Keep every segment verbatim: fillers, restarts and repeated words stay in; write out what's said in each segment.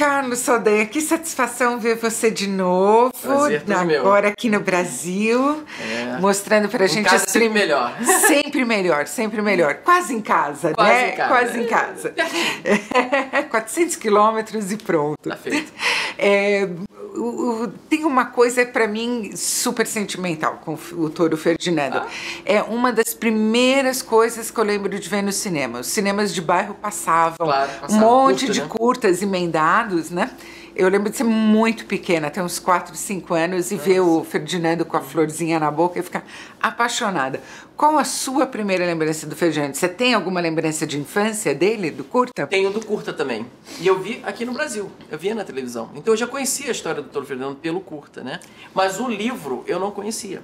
Carlos Saldanha, que satisfação ver você de novo, Prazer, tudo meu. agora aqui no Brasil, é. mostrando pra em gente... casa sempre melhor. Sempre melhor, sempre melhor. Quase em casa, Quase né? Em casa. Quase em casa. É, quatrocentos quilômetros e pronto. Tá feito. É, o, o, tem uma coisa pra mim super sentimental com o Touro Ferdinando. Ah. É uma das primeiras coisas que eu lembro de ver no cinema. Os cinemas de bairro passavam, claro, passava um monte curto, de né? curtas emendados, né? Eu lembro de ser muito pequena, até uns quatro, cinco anos, e Nossa. ver o Ferdinando com a florzinha na boca e ficar apaixonada. Qual a sua primeira lembrança do Ferdinando? Você tem alguma lembrança de infância dele, do curta? Tenho do curta também. E eu vi aqui no Brasil, eu via na televisão. Então eu já conhecia a história do Touro Ferdinando pelo curta, né? Mas o livro eu não conhecia.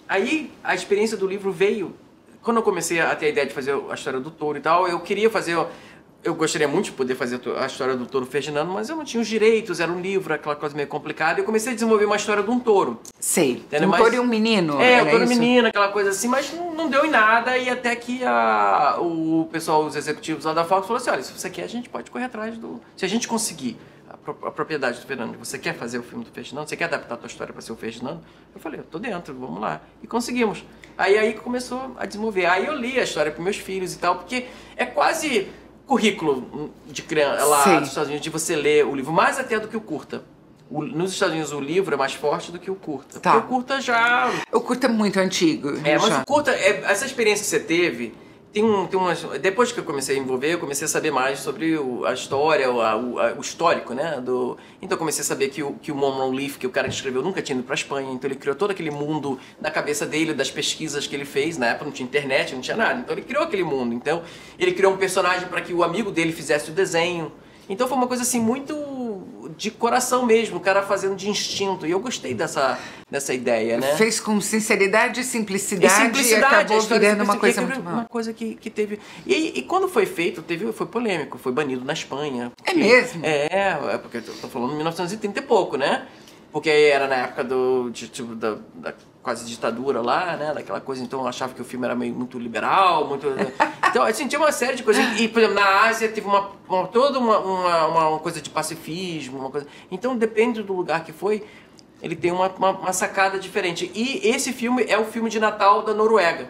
Aí a experiência do livro veio... Quando eu comecei a ter a ideia de fazer a história do Touro e tal, eu queria fazer... Eu gostaria muito de poder fazer a história do Touro Ferdinando, mas eu não tinha os direitos, era um livro, aquela coisa meio complicada. E eu comecei a desenvolver uma história de um touro. Sei, entendeu? um mas, touro e um menino. É, um touro e um menino, aquela coisa assim, mas não, não deu em nada. E até que a, o pessoal, os executivos lá da Fox falou assim, olha, se você quer, a gente pode correr atrás do... Se a gente conseguir a, pro, a propriedade do Ferdinando, você quer fazer o filme do Ferdinando, você quer adaptar a tua história para ser o Ferdinando? Eu falei, eu tô dentro, vamos lá. E conseguimos. Aí aí começou a desenvolver. Aí eu li a história para meus filhos e tal, porque é quase... currículo de criança lá Sim. dos Estados Unidos, de você ler o livro, mais até do que o curta. O, nos Estados Unidos o livro é mais forte do que o curta. Tá. Porque o curta já... O curta é muito antigo. É, mas já. o curta, é, essa experiência que você teve, tem, um, tem umas... Depois que eu comecei a envolver, eu comecei a saber mais sobre o, a história, o, a, o, o histórico, né? Do, então eu comecei a saber que o, que o Monroe Leaf, que o cara que escreveu, nunca tinha ido pra Espanha, então ele criou todo aquele mundo na cabeça dele, das pesquisas que ele fez, na época não tinha internet, não tinha nada, então ele criou aquele mundo, então ele criou um personagem para que o amigo dele fizesse o desenho, então foi uma coisa assim muito de coração mesmo, o cara fazendo de instinto, e eu gostei dessa, dessa ideia, né? Fez com sinceridade e simplicidade e, simplicidade, e acabou virando uma coisa que, muito uma coisa que, que teve... E, e quando foi feito, teve, foi polêmico, foi banido na Espanha. Porque, é mesmo? É, é porque eu tô falando de mil novecentos e trinta e pouco, né? Porque era na época do, de, tipo, da, da quase ditadura lá, né? Daquela coisa, então eu achava que o filme era meio muito liberal, muito... Então, assim, tinha uma série de coisas. E, por exemplo, na Ásia teve uma, uma, toda uma, uma, uma coisa de pacifismo, uma coisa... Então, depende do lugar que foi, ele tem uma, uma, uma sacada diferente. E esse filme é o filme de Natal da Noruega,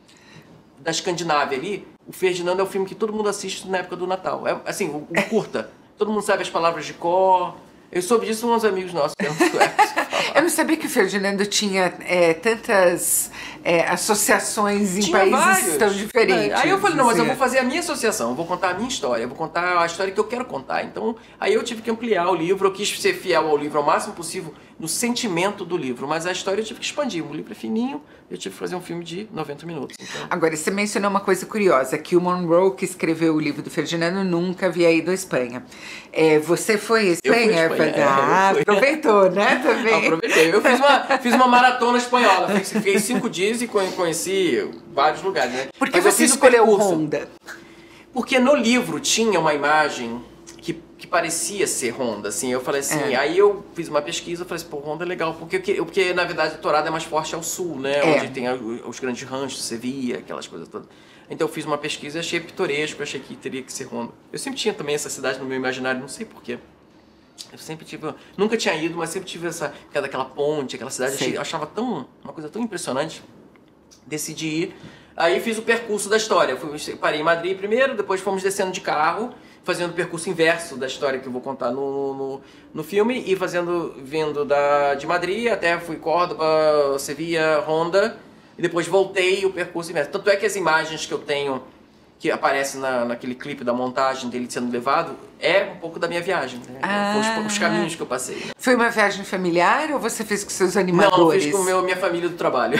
da Escandinávia ali. O Ferdinando é o filme que todo mundo assiste na época do Natal. É, assim, o, o curta. Todo mundo sabe as palavras de cor. Eu soube disso com uns amigos nossos que eram suecos. Eu não sabia que o Ferdinando tinha é, tantas é, associações em tinha países vários. tão diferentes. Aí eu falei, não, mas assim. eu vou fazer a minha associação, eu vou contar a minha história, eu vou contar a história que eu quero contar. Então, aí eu tive que ampliar o livro, eu quis ser fiel ao livro ao máximo possível, no sentimento do livro, mas a história eu tive que expandir. O livro é fininho, eu tive que fazer um filme de noventa minutos. Então... Agora, você mencionou uma coisa curiosa, que o Monroe, que escreveu o livro do Ferdinando, nunca havia ido à Espanha. É, você foi à Espanha? Eu fui à Espanha. Ah, é, aproveitou, né, também? Aproveitei. Eu fiz uma, fiz uma maratona espanhola, fiz, fiz cinco dias e conheci vários lugares, né? Por que Mas eu você fiz o escolheu percurso. Honda? Porque no livro tinha uma imagem que, que parecia ser Honda, assim, eu falei assim, É. aí eu fiz uma pesquisa, eu falei assim, pô, Honda é legal, porque, porque na verdade a Torada é mais forte ao sul, né, É. onde tem os grandes ranchos, Sevilla, aquelas coisas todas. Então eu fiz uma pesquisa e achei pitoresco, achei que teria que ser Honda. Eu sempre tinha também essa cidade no meu imaginário, não sei porquê. Eu sempre tive, nunca tinha ido, mas sempre tive essa, aquela ponte, aquela cidade, achei, eu achava tão, uma coisa tão impressionante. Decidi ir, aí fiz o percurso da história, Fui, parei em Madrid primeiro, depois fomos descendo de carro, fazendo o percurso inverso da história que eu vou contar no, no, no filme, e fazendo, vindo da, de Madrid até fui Córdoba, Sevilla, Honda, e depois voltei o percurso inverso. Tanto é que as imagens que eu tenho, que aparecem na, naquele clipe da montagem dele sendo levado, é um pouco da minha viagem, né? Ah. Os, os caminhos que eu passei. Né? Foi uma viagem familiar ou você fez com seus animadores? Não, eu fiz com meu, minha família do trabalho.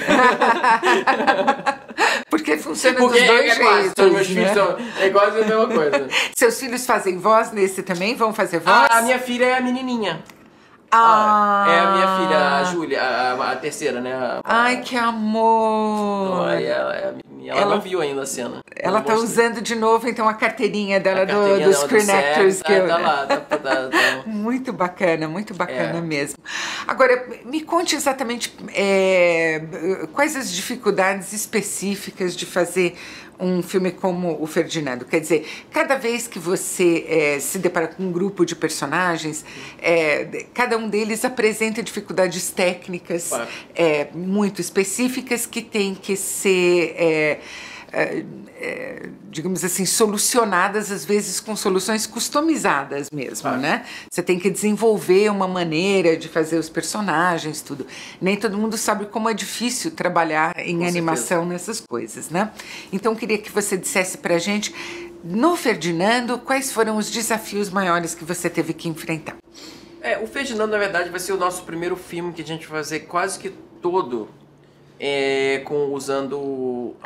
Porque funciona Porque dos dois é quase, jeitos, meus né? filhos são, é quase a mesma coisa. Seus filhos fazem voz nesse também? Vão fazer voz? Ah, a minha filha é a menininha. Ah. É a minha filha, a Júlia, a, a terceira, né? A, Ai, que amor! então, aí ela, é a menininha. Ela, ela não viu ainda a cena. Ela tá usando de novo, então, a carteirinha dela a do, carteirinha do dela Screen do C E P, Actors. tá, Que eu... tá lá, tá, tá, tá. Muito bacana, muito bacana É. mesmo. Agora, me conte exatamente é, quais as dificuldades específicas de fazer um filme como o Ferdinando. Quer dizer, cada vez que você é, se depara com um grupo de personagens, é, cada um deles apresenta dificuldades técnicas Claro. é, muito específicas que têm que ser... É, É, é, digamos assim, solucionadas, às vezes com soluções customizadas mesmo, Ah. né? Você tem que desenvolver uma maneira de fazer os personagens, tudo. Nem todo mundo sabe como é difícil trabalhar em Com animação certeza. nessas coisas, né? Então, eu queria que você dissesse pra gente, no Ferdinando, quais foram os desafios maiores que você teve que enfrentar? É, o Ferdinando, na verdade, vai ser o nosso primeiro filme que a gente vai fazer quase que todo É, com, usando uh,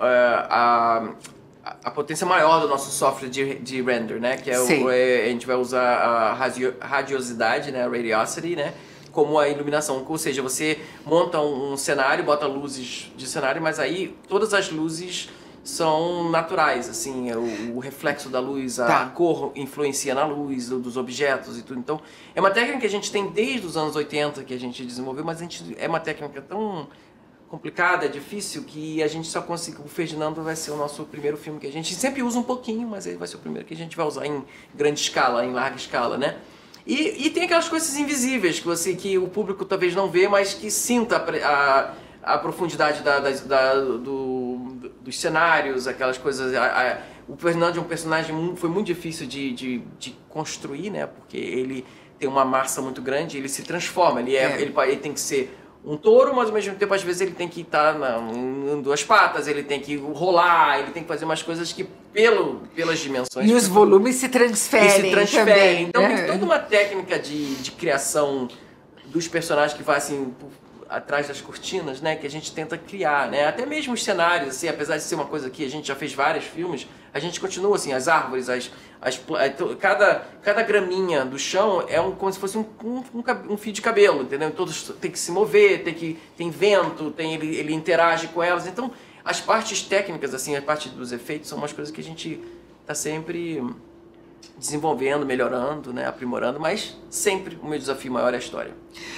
a, a potência maior do nosso software de, de render, né? Que é o, é, a gente vai usar a radio, radiosidade, né? A radiosity, né? Como a iluminação. Ou seja, você monta um, um cenário, bota luzes de cenário, mas aí todas as luzes são naturais, assim, o, o reflexo da luz, a, Tá. a cor influencia na luz do, dos objetos e tudo. Então, é uma técnica que a gente tem desde os anos oitenta que a gente desenvolveu, mas a gente, é uma técnica tão complicada, é difícil, que a gente só conseguiu. O Ferdinando vai ser o nosso primeiro filme que a gente sempre usa um pouquinho, mas ele vai ser o primeiro que a gente vai usar em grande escala, em larga escala, né? E, e tem aquelas coisas invisíveis que você, que o público talvez não vê, mas que sinta a, a, a profundidade da, da, da, do, dos cenários, aquelas coisas. A, a, o Ferdinando é um personagem muito, foi muito difícil de, de, de construir, né? Porque ele tem uma massa muito grande, ele se transforma, ele, é, É. ele, ele tem que ser um touro, mas ao mesmo tempo, às vezes, ele tem que estar na, em duas patas, ele tem que rolar, ele tem que fazer umas coisas que, pelo, pelas dimensões... E os volumes se transferem e se transferem. também, Então, né? tem toda uma técnica de, de criação dos personagens que vai, assim, por, atrás das cortinas, né? Que a gente tenta criar, né? Até mesmo os cenários, assim, apesar de ser uma coisa que a gente já fez vários filmes, a gente continua, assim, as árvores, as... As, cada, cada graminha do chão é um, como se fosse um, um, um fio de cabelo, entendeu? Todos tem que se mover, tem que tem vento, tem, ele, ele interage com elas. Então, as partes técnicas, assim, a parte dos efeitos, são umas coisas que a gente está sempre desenvolvendo, melhorando, né? Aprimorando, mas sempre o meu desafio maior é a história.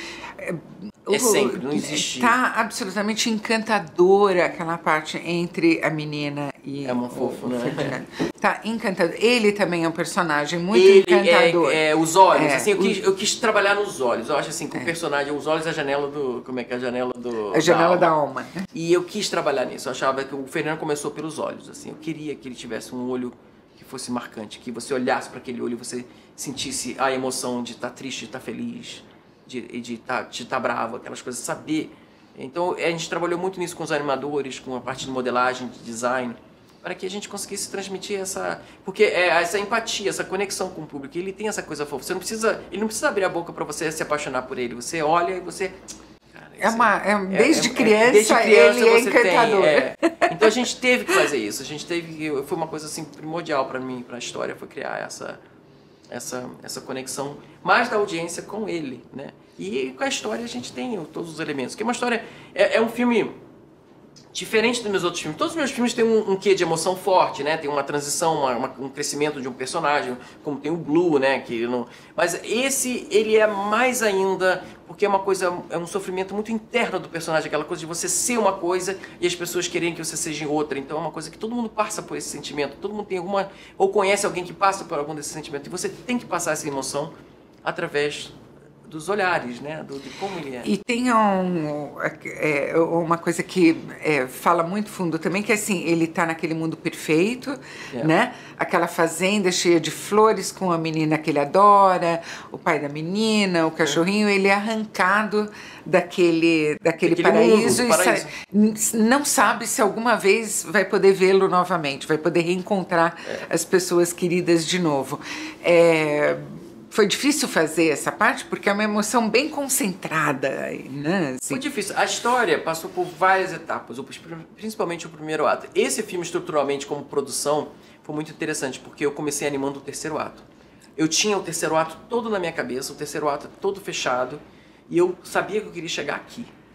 É sempre, não existe... Tá absolutamente encantadora aquela parte entre a menina e é uma fofo, o, o né? Ferdinando. Tá encantador. Ele também é um personagem muito Ele encantador. É, é, os olhos, É, assim, eu, o- quis, eu quis trabalhar nos olhos. Eu acho assim, com o personagem, os olhos é a janela do... Como é que é a janela do... A janela da alma. alma. né? E eu quis trabalhar nisso. Eu achava que o Fernando começou pelos olhos, assim. Eu queria que ele tivesse um olho que fosse marcante, que você olhasse para aquele olho e você sentisse a emoção de estar triste, de estar feliz, de de estar de tá bravo, aquelas coisas, saber. Então, a gente trabalhou muito nisso com os animadores, com a parte de modelagem, de design, para que a gente conseguisse transmitir essa... Porque é essa empatia, essa conexão com o público. Ele tem essa coisa fofa. Você não precisa... Ele não precisa abrir a boca para você se apaixonar por ele. Você olha e você... Cara, É esse uma, é, desde, é- é- criança, desde criança ele é você tem, encantador. é. Então a gente teve que fazer isso. A gente teve que... Foi uma coisa assim primordial para mim, para a história, foi criar essa, essa, essa conexão mais da audiência com ele, né? E com a história a gente tem todos os elementos. Porque uma história... É, é um filme diferente dos meus outros filmes. Todos os meus filmes têm um, um quê de emoção forte, né? Tem uma transição, uma, uma, um crescimento de um personagem, como tem o Blue, né? Que não... Mas esse, ele é mais ainda, porque é uma coisa, é um sofrimento muito interno do personagem, aquela coisa de você ser uma coisa e as pessoas querem que você seja outra. Então é uma coisa que todo mundo passa por esse sentimento, todo mundo tem alguma, ou conhece alguém que passa por algum desse sentimento, e você tem que passar essa emoção através dos olhares, né? Do, de como ele é. E tem um, é, uma coisa que é, fala muito fundo também, que assim, ele tá naquele mundo perfeito, É. né? Aquela fazenda cheia de flores com a menina que ele adora, o pai da menina, o cachorrinho, ele é arrancado daquele, daquele, Daquele paraíso, mundo, e paraíso. sa- não sabe se alguma vez vai poder vê-lo novamente, vai poder reencontrar É. as pessoas queridas de novo. É, Foi difícil fazer essa parte porque é uma emoção bem concentrada, né? Assim, Foi difícil. A história passou por várias etapas, o- principalmente o primeiro ato. Esse filme, estruturalmente, como produção, foi muito interessante, porque eu comecei animando o terceiro ato. Eu tinha o terceiro ato todo na minha cabeça, o terceiro ato todo fechado, e eu sabia que eu queria chegar aqui.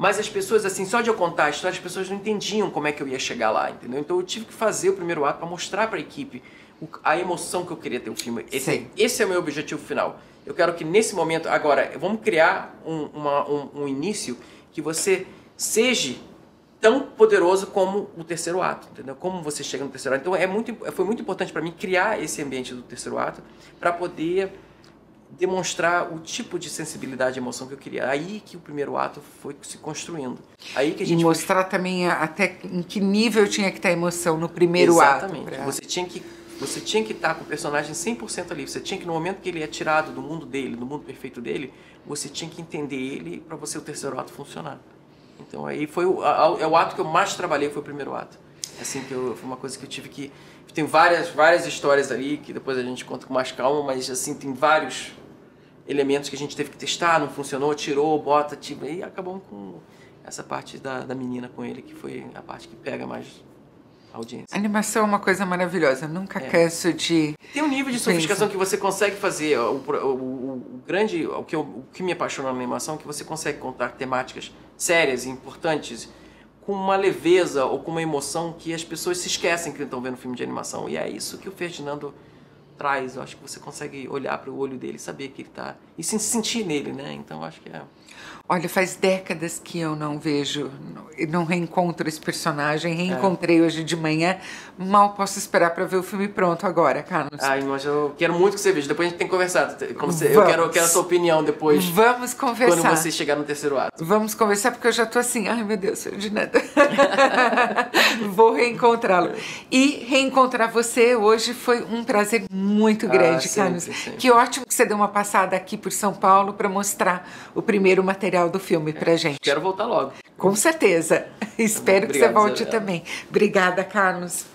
Mas as pessoas, assim, só de eu contar a história, as pessoas não entendiam como é que eu ia chegar lá, entendeu? Então eu tive que fazer o primeiro ato para mostrar para a equipe a emoção que eu queria ter o filme. Esse, esse é o meu objetivo final. Eu quero que nesse momento, agora, vamos criar um, uma, um, um início que você seja tão poderoso como o terceiro ato, entendeu? Como você chega no terceiro ato. Então é muito, foi muito importante para mim criar esse ambiente do terceiro ato para poder demonstrar o tipo de sensibilidade e emoção que eu queria. Aí que o primeiro ato foi se construindo. Aí que a gente e mostrar foi... também até em que nível tinha que estar a emoção no primeiro Exatamente. ato. Pra... Você tinha que você tinha que estar com o personagem cem por cento ali. Você tinha que, no momento que ele é tirado do mundo dele, do mundo perfeito dele, você tinha que entender ele para você o terceiro ato funcionar. Então aí foi o, a, é o ato que eu mais trabalhei, foi o primeiro ato. Assim que eu, foi uma coisa que eu tive que... Tem várias, várias histórias ali que depois a gente conta com mais calma, mas assim, tem vários elementos que a gente teve que testar, não funcionou, tirou, bota, tipo, e acabamos com essa parte da, da menina com ele, que foi a parte que pega mais a audiência. A animação é uma coisa maravilhosa, eu nunca é. canso de... Tem um nível de sofisticação que você consegue fazer, o, o, o, o grande, o que, eu, o que me apaixona na animação é que você consegue contar temáticas sérias e importantes com uma leveza ou com uma emoção que as pessoas se esquecem que estão vendo filme de animação, e é isso que o Ferdinando traz. Eu acho que você consegue olhar para o olho dele, saber que ele está... e se sentir nele, né? Então, eu acho que é... Olha, faz décadas que eu não vejo, não reencontro esse personagem. Reencontrei é. hoje de manhã. Mal posso esperar para ver o filme pronto agora, Carlos. Ai, mas eu quero muito que você veja. Depois a gente tem que conversar. Como você, eu, quero, eu quero a sua opinião depois. Vamos conversar. Quando você chegar no terceiro ato. Vamos conversar, porque eu já tô assim, ai meu Deus, Ferdinando. Vou reencontrá-lo. E reencontrar você hoje foi um prazer muito grande, ah, sempre, Carlos. Sempre. Que ótimo que você deu uma passada aqui por São Paulo para mostrar o primeiro material do filme é, pra gente. Quero voltar logo. Com certeza. Espero Obrigado, que você volte Isabela. também. Obrigada, Carlos.